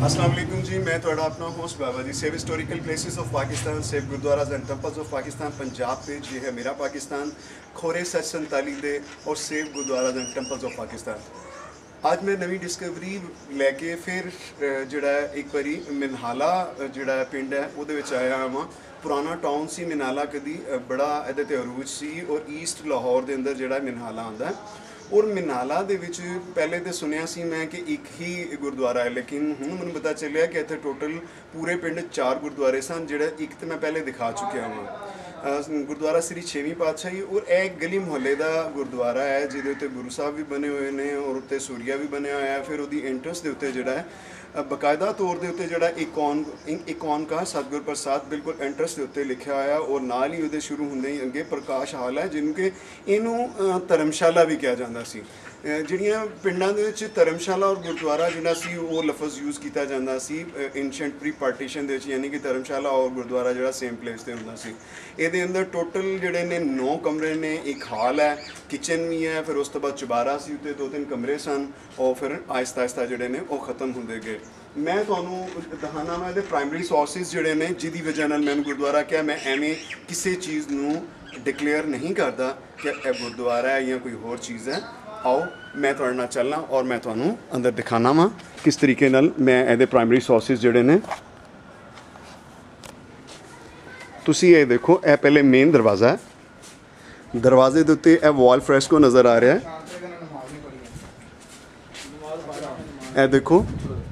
अस्सलाम वालेकुम जी, मैं थोड़ा अपना होस्ट बाबा जी। Save historical places of Pakistan, save gurdwaras and temples of Pakistan Punjab page ये है मेरा पाकिस्तान, खोरे सच संताली दे और save gurdwaras and temples of Pakistan. ਅੱਜ ਮੈਂ ਨਵੀਂ ਡਿਸਕਵਰੀ ਲੈ ਕੇ ਫਿਰ ਜਿਹੜਾ ਇੱਕ ਵਾਰੀ ਮਿਨਹਾਲਾ ਜਿਹੜਾ ਪਿੰਡ ਹੈ ਉਹਦੇ ਵਿੱਚ ਆਇਆ ਹਾਂ। ਪੁਰਾਣਾ ਟਾਊਨ ਸੀ ਮਿਨਾਲਾ, ਕਦੀ ਬੜਾ ਇਹਦੇ 'ਤੇ ਅਰੂਜ ਸੀ ਔਰ ਈਸਟ ਲਾਹੌਰ ਦੇ ਅੰਦਰ ਜਿਹੜਾ ਮਿਨਹਾਲਾ ਆਉਂਦਾ। ਔਰ ਮਿਨਾਲਾ ਦੇ ਵਿੱਚ ਪਹਿਲੇ ਤਾਂ ਸੁਣਿਆ ਸੀ ਮੈਂ ਕਿ ਇੱਕ ਹੀ ਗੁਰਦੁਆਰਾ ਹੈ, ਲੇਕਿਨ ਹੁਣ ਮੈਨੂੰ ਪਤਾ ਚੱਲਿਆ ਕਿ ਇੱਥੇ ਟੋਟਲ ਪੂਰੇ ਪਿੰਡ 4 ਗੁਰਦੁਆਰੇ ਸਨ, ਜਿਹੜਾ ਇੱਕ ਤਾਂ ਮੈਂ ਪਹਿਲੇ ਦਿਖਾ ਚੁੱਕਿਆ ਹਾਂ। ਗੁਰਦੁਆਰਾ ਸ੍ਰੀ ਛੇਵੀਂ ਪਾਤਸ਼ਾਹੀ ਔਰ ਇਹ ਗਲੀ ਮੁਹੱਲੇ ਦਾ ਗੁਰਦੁਆਰਾ ਹੈ, ਜਿਹਦੇ ਉੱਤੇ ਗੁਰੂ ਸਾਹਿਬ ਵੀ ਬਣੇ ਹੋਏ ਨੇ ਔਰ ਉੱਤੇ ਸੂਰੀਆ ਵੀ ਬਣਿਆ ਹੋਇਆ ਹੈ। ਫਿਰ ਉਹਦੀ ਐਂਟਰੈਂਸ ਦੇ ਉੱਤੇ ਜਿਹੜਾ ਹੈ ਬਕਾਇਦਾ ਤੌਰ ਦੇ ਉੱਤੇ ਜਿਹੜਾ ਇਕੌਨ ਕਾ ਸਤਿਗੁਰ ਪ੍ਰਸਾਦ ਬਿਲਕੁਲ ਐਂਟਰੈਂਸ ਦੇ ਉੱਤੇ ਲਿਖਿਆ ਹੋਇਆ ਔਰ ਨਾਲ ਹੀ ਉਹਦੇ ਸ਼ੁਰੂ ਹੁੰਦੇ ਹੀ ਅੱਗੇ ਪ੍ਰਕਾਸ਼ ਹਾਲ ਹੈ, ਜਿਹਨੂੰ ਕਿ ਇਹਨੂੰ ਧਰਮਸ਼ਾਲਾ ਵੀ ਕਿਹਾ ਜਾਂਦਾ ਸੀ। ਜਿਹੜੀਆਂ ਪਿੰਡਾਂ ਦੇ ਵਿੱਚ ਧਰਮਸ਼ਾਲਾ ਔਰ ਗੁਰਦੁਆਰਾ ਜਿਹੜਾ ਸੀ ਉਹ ਲਫ਼ਜ਼ ਯੂਜ਼ ਕੀਤਾ ਜਾਂਦਾ ਸੀ ਐਂਸ਼ੀਐਂਟ ਪ੍ਰੀ ਪਾਰਟੀਸ਼ਨ ਦੇ ਵਿੱਚ, ਯਾਨੀ ਕਿ ਧਰਮਸ਼ਾਲਾ ਔਰ ਗੁਰਦੁਆਰਾ ਜਿਹੜਾ ਸੇਮ ਪਲੇਸ 'ਤੇ ਹੁੰਦਾ ਸੀ। ਇਹਦੇ ਅੰਦਰ ਟੋਟਲ ਜਿਹੜੇ ਨੇ 9 ਕਮਰੇ ਨੇ, ਇੱਕ ਹਾਲ ਹੈ, ਕਿਚਨ ਵੀ ਹੈ, ਫਿਰ ਉਸ ਤੋਂ ਬਾਅਦ ਚੁਬਾਰਾ ਸੀ, ਉੱਤੇ 2-3 ਕਮਰੇ ਸਨ ਔਰ ਫਿਰ ਆਹਿਸਤਾ ਆਹਿਸਤਾ ਜਿਹੜੇ ਨੇ ਉਹ ਖ਼ਤਮ ਹੁੰਦੇ ਗਏ। ਮੈਂ ਤੁਹਾਨੂੰ ਦਿਖਾਉਣਾ ਵਾ ਇਹਦੇ ਪ੍ਰਾਇਮਰੀ ਸੋਰਸਿਸ ਜਿਹੜੇ ਨੇ ਜਿਹਦੀ ਵਜ੍ਹਾ ਨਾਲ ਮੈਨੂੰ ਗੁਰਦੁਆਰਾ ਕਿਹਾ। ਮੈਂ ਐਵੇਂ ਕਿਸੇ ਚੀਜ਼ ਨੂੰ ਡਿਕਲੇਅਰ ਨਹੀਂ ਕਰਦਾ ਕਿ ਇਹ ਗੁਰਦੁਆਰਾ ਹੈ ਜਾਂ ਕੋਈ ਹੋਰ ਚੀਜ਼ ਹੈ। ਆਓ ਮੈਂ ਤੁਹਾਡੇ ਨਾਲ ਚੱਲਾਂ ਔਰ ਮੈਂ ਤੁਹਾਨੂੰ ਅੰਦਰ ਦਿਖਾਉਣਾ ਵਾ ਕਿਸ ਤਰੀਕੇ ਨਾਲ ਮੈਂ ਇਹਦੇ ਪ੍ਰਾਇਮਰੀ ਸੋਰਸਿਸ ਜਿਹੜੇ ਨੇ। ਤੁਸੀਂ ਇਹ ਦੇਖੋ, ਇਹ ਪਹਿਲੇ ਮੇਨ ਦਰਵਾਜ਼ਾ ਹੈ, ਦਰਵਾਜ਼ੇ ਦੇ ਉੱਤੇ ਇਹ ਵਾਲ ਫਰੈਸਕੋ ਨਜ਼ਰ ਆ ਰਿਹਾ ਹੈ। ਇਹ ਦੇਖੋ,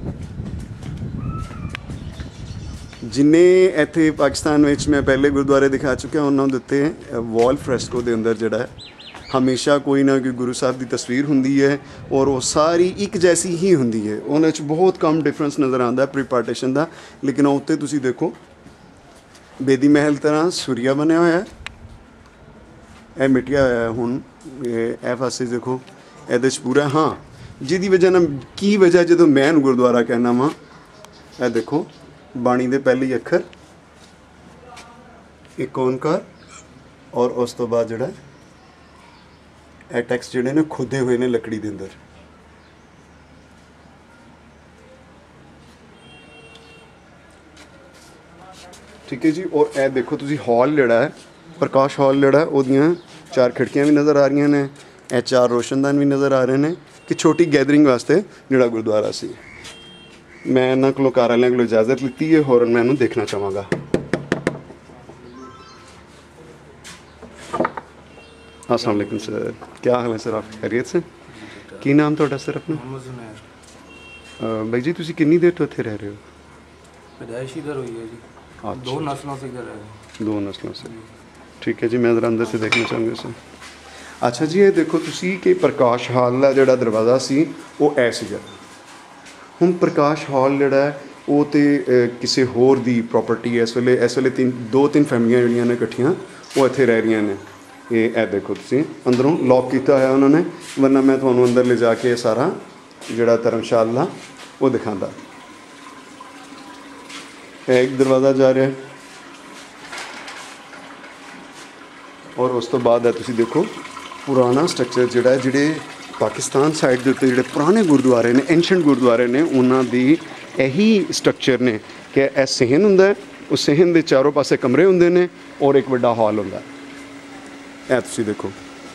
ਜਿੰਨੇ ਇੱਥੇ ਪਾਕਿਸਤਾਨ ਵਿੱਚ ਮੈਂ ਪਹਿਲੇ ਗੁਰਦੁਆਰੇ ਦਿਖਾ ਚੁੱਕਿਆ ਉਹਨਾਂ ਦੇ ਉੱਤੇ ਵਾਲ ਫਰੈਸਕੋ ਦੇ ਅੰਦਰ ਜਿਹੜਾ ਹੈ ਹਮੇਸ਼ਾ ਕੋਈ ਨਾ ਕੋਈ ਗੁਰੂ ਸਾਹਿਬ ਦੀ ਤਸਵੀਰ ਹੁੰਦੀ ਹੈ ਔਰ ਉਹ ਸਾਰੀ ਇੱਕ ਜੈਸੀ ਹੀ ਹੁੰਦੀ ਹੈ। ਉਹਨਾਂ 'ਚ ਬਹੁਤ ਕਮ ਡਿਫਰੈਂਸ ਨਜ਼ਰ ਆਉਂਦਾ ਪ੍ਰੀ ਪਾਰਟੀਸ਼ਨ ਦਾ, ਲੇਕਿਨ ਉੱਤੇ ਤੁਸੀਂ ਦੇਖੋ ਬੇਦੀ ਮਹਿਲ ਤਰ੍ਹਾਂ ਸੂਰੀਆ ਬਣਿਆ ਹੋਇਆ, ਇਹ ਮਿਟਿਆ ਹੋਇਆ ਹੁਣ। ਇਹ ਪਾਸੇ ਦੇਖੋ, ਇਹਦੇ 'ਚ ਪੂਰਾ ਹਾਂ, ਜਿਹਦੀ ਵਜ੍ਹਾ ਨਾਲ ਕੀ ਵਜ੍ਹਾ ਜਦੋਂ ਮੈਂ ਗੁਰਦੁਆਰਾ ਕਹਿਣਾ ਵਾਂ, ਇਹ ਦੇਖੋ ਬਾਣੀ ਦੇ ਪਹਿਲੇ ਅੱਖਰ ਇੱਕ ਓਂਕਾਰ ਔਰ ਉਸ ਤੋਂ ਬਾਅਦ ਜਿਹੜਾ ਇਹ ਟੈਕਸਟ ਜਿਹੜੇ ਨੇ ਖੁੱਦੇ ਹੋਏ ਨੇ ਲੱਕੜੀ ਦੇ ਅੰਦਰ। ਠੀਕ ਹੈ ਜੀ। ਔਰ ਇਹ ਦੇਖੋ ਤੁਸੀਂ ਹਾਲ ਜਿਹੜਾ ਹੈ, ਪ੍ਰਕਾਸ਼ ਹਾਲ ਜਿਹੜਾ ਉਹਦੀਆਂ 4 ਖਿੜਕੀਆਂ ਵੀ ਨਜ਼ਰ ਆ ਰਹੀਆਂ ਨੇ, ਇਹ 4 ਰੋਸ਼ਨਦਾਨ ਵੀ ਨਜ਼ਰ ਆ ਰਹੇ ਨੇ ਕਿ ਛੋਟੀ ਗੈਦਰਿੰਗ ਵਾਸਤੇ ਜਿਹੜਾ ਗੁਰਦੁਆਰਾ ਸੀ। ਮੈਂ ਇਹਨਾਂ ਕੋਲੋਂ ਘਰ ਵਾਲਿਆਂ ਕੋਲੋਂ ਇਜਾਜ਼ਤ ਲਿੱਤੀ ਹੈ, ਹੋਰ ਮੈਂ ਇਹਨੂੰ ਦੇਖਣਾ ਚਾਹਾਂਗਾ। अस्सलाम वालेकुम सर, क्या हाल है सर? आप खैरियत से? की नाम ਤੁਹਾਡਾ ਸਰ ਆਪਣਾ? मोहम्मद जुनैर। भाई जी ਤੁਸੀਂ ਕਿੰਨੀ ਦੇਰ ਤੋਂ ਇੱਥੇ ਰਹਿ ਰਹੇ ਹੋ? पैदाइश इधर हुई है जी, 2 नस्लों से इधर है। 2 नस्लों से, ठीक है जी। मैं ज़रा अंदर से देखना चाहूँगा सर। ਅੱਛਾ ਜੀ, ਇਹ ਦੇਖੋ ਤੁਸੀਂ ਕਿ ਪ੍ਰਕਾਸ਼ ਹਾਲ ਦਾ ਜਿਹੜਾ ਦਰਵਾਜ਼ਾ ਸੀ ਉਹ ਐ ਸੀਗਾ। ਹੁਣ ਪ੍ਰਕਾਸ਼ ਹਾਲ ਜਿਹੜਾ ਉਹ ਤੇ ਕਿਸੇ ਹੋਰ ਦੀ ਪ੍ਰਾਪਰਟੀ ਹੈ। ਇਸ ਵੇਲੇ 2-3 ਫੈਮਲੀਆਂ ਜਿਹੜੀਆਂ ਨੇ ਇਕੱਠੀਆਂ ਉਹ ਇੱਥੇ ਰਹਿ ਰਹੀਆਂ ਨੇ। ਇਹ ਦੇਖੋ ਤੁਸੀਂ ਅੰਦਰੋਂ ਲੌਕ ਕੀਤਾ ਹੋਇਆ ਉਹਨਾਂ ਨੇ, ਵਰਨਾ ਮੈਂ ਤੁਹਾਨੂੰ ਅੰਦਰ ਲਿਜਾ ਕੇ ਸਾਰਾ ਜਿਹੜਾ ਧਰਮਸ਼ਾਲਾ ਉਹ ਦਿਖਾਉਂਦਾ। ਇਹ ਇੱਕ ਦਰਵਾਜ਼ਾ ਜਾ ਰਿਹਾ ਔਰ ਉਸ ਤੋਂ ਬਾਅਦ ਹੈ ਤੁਸੀਂ ਦੇਖੋ ਪੁਰਾਣਾ ਸਟਰਕਚਰ ਜਿਹੜਾ ਜਿਹੜੇ ਪਾਕਿਸਤਾਨ ਸਾਈਡ ਦੇ ਉੱਤੇ ਜਿਹੜੇ ਪੁਰਾਣੇ ਗੁਰਦੁਆਰੇ ਨੇ, ਐਂਸ਼ੀਐਂਟ ਗੁਰਦੁਆਰੇ ਨੇ, ਉਹਨਾਂ ਦੀ ਇਹੀ ਸਟਰਕਚਰ ਨੇ ਕਿ ਇਹ ਸਹਿਨ ਹੁੰਦਾ, ਉਹ ਸਹਿਨ ਦੇ ਚਾਰੋਂ ਪਾਸੇ ਕਮਰੇ ਹੁੰਦੇ ਨੇ ਔਰ ਇੱਕ ਵੱਡਾ ਹਾਲ ਹੁੰਦਾ। ਇਹ ਤੁਸੀਂ ਦੇਖੋ,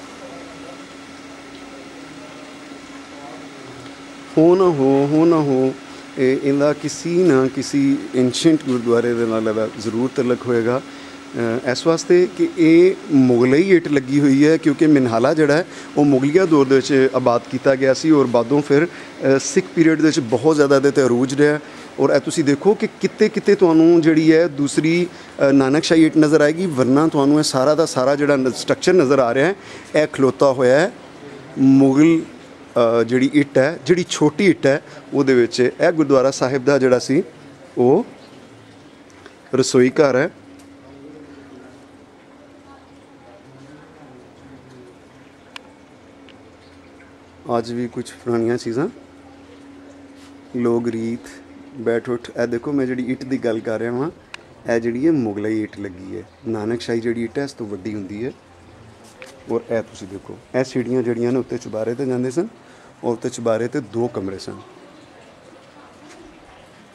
ਹੋ ਨਾ ਹੋ ਇਹਦਾ ਕਿਸੀ ਨਾ ਕਿਸੀ ਐਂਸ਼ੀਐਂਟ ਗੁਰਦੁਆਰੇ ਦੇ ਨਾਲ ਇਹਦਾ ਜ਼ਰੂਰ ਤਲਕ ਹੋਏਗਾ, ਇਸ ਵਾਸਤੇ ਕਿ ਇਹ ਮੁਗਲਈ ਇੱਟ ਲੱਗੀ ਹੋਈ ਹੈ, ਕਿਉਂਕਿ ਮਿਨਹਾਲਾ ਜਿਹੜਾ ਹੈ ਉਹ ਮੁਗਲੀਆ ਦੌਰ ਦੇ ਵਿੱਚ ਆਬਾਦ ਕੀਤਾ ਗਿਆ ਸੀ ਔਰ ਬਾਅਦੋਂ ਫਿਰ ਸਿੱਖ ਪੀਰੀਅਡ ਦੇ ਵਿੱਚ ਬਹੁਤ ਜ਼ਿਆਦਾ ਇਹਦੇ 'ਤੇ ਅਰੂਜ ਰਿਹਾ। ਔਰ ਇਹ ਤੁਸੀਂ ਦੇਖੋ ਕਿ ਕਿਤੇ ਤੁਹਾਨੂੰ ਜਿਹੜੀ ਹੈ ਦੂਸਰੀ ਨਾਨਕਸ਼ਾਹੀ ਇੱਟ ਨਜ਼ਰ ਆਏਗੀ, ਵਰਨਾ ਤੁਹਾਨੂੰ ਇਹ ਸਾਰਾ ਦਾ ਸਾਰਾ ਜਿਹੜਾ ਸਟਰਕਚਰ ਨਜ਼ਰ ਆ ਰਿਹਾ ਹੈ ਇਹ ਖਲੋਤਾ ਹੋਇਆ ਹੈ ਮੁਗਲ ਜਿਹੜੀ ਇੱਟ ਹੈ, ਜਿਹੜੀ ਛੋਟੀ ਇੱਟ ਹੈ ਉਹਦੇ ਵਿੱਚ। ਇਹ ਗੁਰਦੁਆਰਾ ਸਾਹਿਬ ਦਾ ਜਿਹੜਾ ਸੀ ਉਹ ਰਸੋਈ ਘਰ ਹੈ। ਅੱਜ ਵੀ ਕੁਝ ਪੁਰਾਣੀਆਂ ਚੀਜ਼ਾਂ, ਲੋਕ ਰੀਤ, ਬੈਠ ਉੱਠ। ਇਹ ਦੇਖੋ ਮੈਂ ਜਿਹੜੀ ਇੱਟ ਦੀ ਗੱਲ ਕਰ ਰਿਹਾ ਵਾਂ, ਇਹ ਜਿਹੜੀ ਹੈ ਮੁਗਲਈ ਇੱਟ ਲੱਗੀ ਹੈ। ਨਾਨਕਸ਼ਾਹੀ ਜਿਹੜੀ ਇੱਟ ਹੈ ਇਸ ਤੋਂ ਵੱਡੀ ਹੁੰਦੀ ਹੈ। ਔਰ ਇਹ ਤੁਸੀਂ ਦੇਖੋ, ਇਹ ਸੀੜੀਆਂ ਜਿਹੜੀਆਂ ਨੇ ਉੱਤੇ ਚੁਬਾਰੇ 'ਤੇ ਜਾਂਦੇ ਸਨ ਔਰ ਉੱਤੇ ਚੁਬਾਰੇ 'ਤੇ 2 ਕਮਰੇ ਸਨ।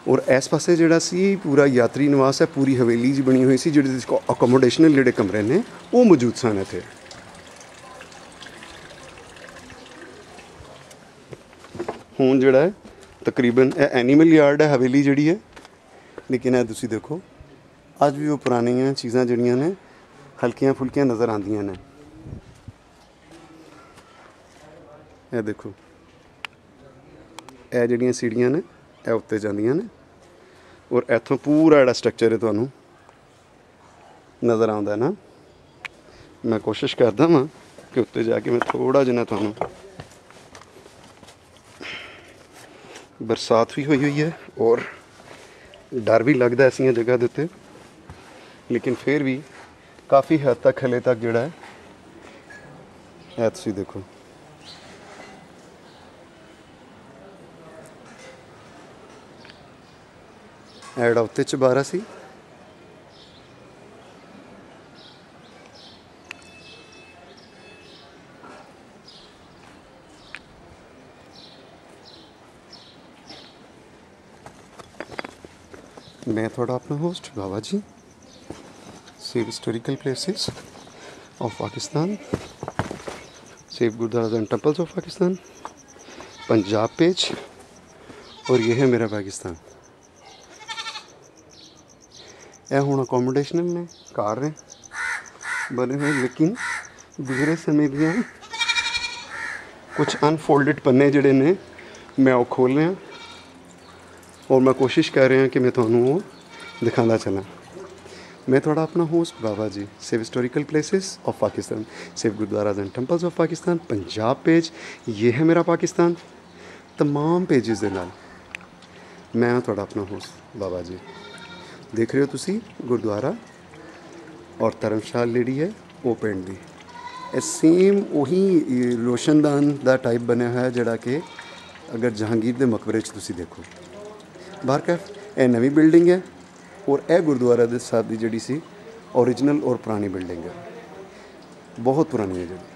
और इस पासे जिहड़ा सी पूरा यात्री निवास है, पूरी हवेली जी बनी हुई सी जिहदे अकोमोडेशनल जिहड़े कमरे ने वो मौजूद सन इत्थे। हुण जिहड़ा है तकरीबन एनीमल यार्ड है हवेली जिहड़ी है, लेकिन ਇਹ ਤੁਸੀਂ देखो अज भी वो पुरानियां चीज़ां जिहड़ियां ने हल्कियां फुल्कियां नज़र आंदियां ने। ਇਹ देखो ਇਹ ਜਿਹੜੀਆਂ सीढ़ियां ने ਇਹ उत्ते ਜਾਂਦੀਆਂ ने और इत्थों पूरा जिहड़ा स्ट्रक्चर है तुहानूं नज़र आउंदा ना। मैं कोशिश करदा वां कि उत्ते जाके मैं थोड़ा जिन्ना तुहानूं, बरसात भी हुई है और डर भी लगता ऐसिया जगह के उत्ते, लेकिन फिर भी काफ़ी हद तक हले तक जिहड़ा है तुसीं देखो जिहड़ा उत्ते चबारा सी मैं थोड़ा अपना होस्ट बाबा जी, save historical places of Pakistan, save gurdwaras and temples of Pakistan, Punjab page, और ये है मेरा पाकिस्तान। यह हुण अकोमोडेशनल ने कार ने बने हुए, लेकिन गुजरे समय दियां कुछ अनफोल्डेड पन्ने जिहड़े ने मैं वो खोल रहा और मैं कोशिश कर रहा कि मैं तुहानूं वो दिखांदा चलां। मैं थोड़ा अपना होस्ट बाबा जी, save historical places of Pakistan, save gurdwaras and temples of Pakistan, Punjab page, ये है मेरा पाकिस्तान, तमाम पेजेस दे नाल मैं थोड़ा अपना होस्ट बाबा जी। देख रहे हो तुसी गुरुद्वारा और धर्मशाला जिहड़ी है वो पिंड दी, सेम वही रोशनदान दा टाइप बनया हुआ है जिहड़ा कि अगर जहांगीर दे मकबरे च तुसी देखो। बाहर कैफ यह नवी बिल्डिंग है और यह गुरुद्वारा साहब की जिहड़ी सी ओरिजिनल और पुरानी बिल्डिंग है, बहुत पुरानी है जी।